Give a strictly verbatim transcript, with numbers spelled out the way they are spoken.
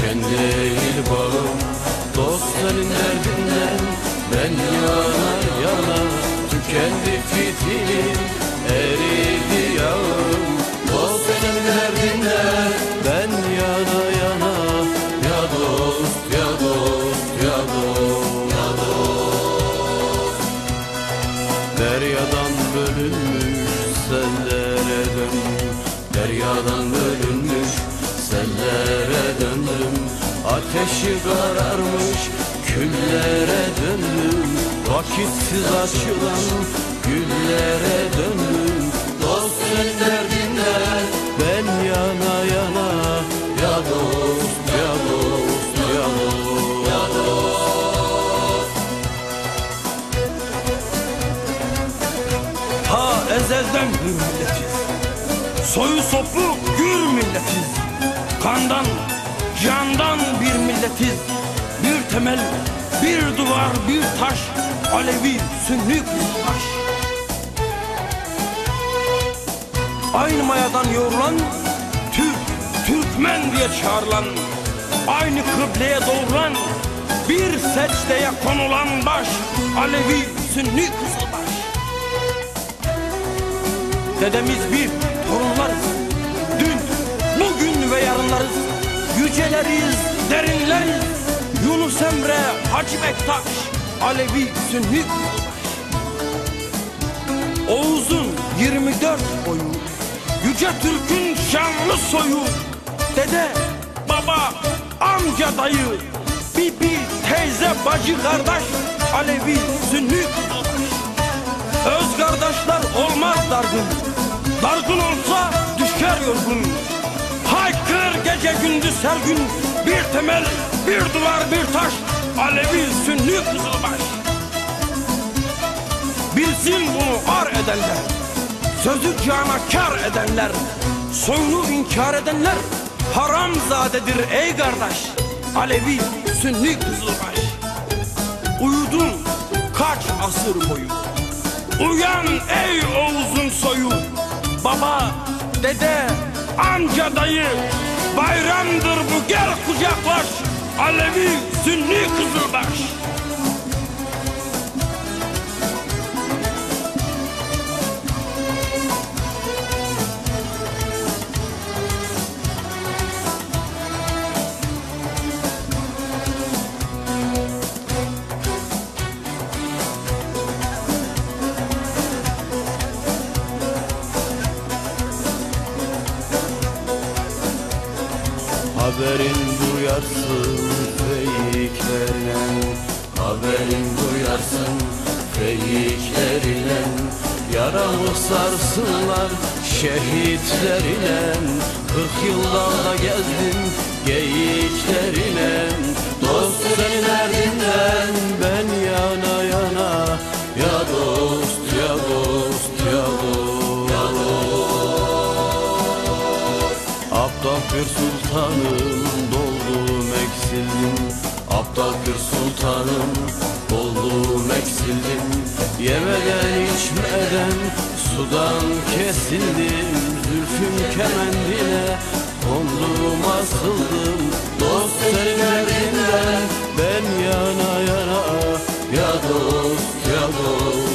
tüken değil bağım. Dost senin derdinden ben yanar yana, tükendi fitilim, eridi yağım. Dost senin derdinden ben yana yana, ya dost, ya dost, ya dost, ya dost. Deryadan bölünmüş sellere döndüm, deryadan bölünmüş sellere döndüm. Ateşi kararmış küllere döndüm, vakitsiz açılan güllere döndüm. Dost senin derdinden ben yana yana, ya dost, ya dost, ya dost, ya dost. Ta ezelden bir milletiz, soyu sopu gür milletiz. Kandan, candan bir milletiz. Bir temel, bir duvar, bir taş, Alevi, Sünni kızılbaş. Aynı mayadan yoğrulan, Türk, Türkmen diye çağrılan, aynı kıbleye doğrulan, bir secdeye konulan baş, Alevi, Sünni kızılbaş. Dedemiz bir, torunlarız. Dün, bugün ve yarınlarız. Yüceleriz, derinleriz. Yunus Emre, Hacı Bektaş, Alevi, Sünni kızılbaş. Oğuz'un yirmi dört boyu, Yüce Türk'ün şanlı soyu. Dede, baba, amca, dayı, bibi, teyze, bacı, kardeş, Alevi, Sünni kızılbaş. Öz kardeşler olmaz dargın, dargın olsa düşer yorgun. Haykır gece gündüz her gün, bir temel, bir duvar, bir taş, Alevi, Sünni kızılbaş. Bilsin bunu ar edenler, sözü cana kar edenler, soyunu inkar edenler haramzadedir ey kardeş, Alevi, Sünni kızılbaş. Uyudun kaç asır boyu, uyan ey Oğuz'un soyu. Baba, dede, amca, dayı, bayramdır bu, gel kucaklaş, Alevi, Sünni kızılbaş. Haberin duyarsın feyiklerine, haberin duyarsın feyiklerine. Yaramı sarsınlar şehitlerine, kırk yıllarda gezdim geyiklerine. Dost senin derdinden ben yana yana, ya dost, ya dost, ya dost, ya dost. Aptal bir sultanım, doldum eksildim. Aptal bir sultanım, doldum eksildim. Yemeden içmeden sudan kesildim. Zülfüm kemendine kondum, asıldım. Dost senin derdinden ben yana yana, ya dost, ya dost.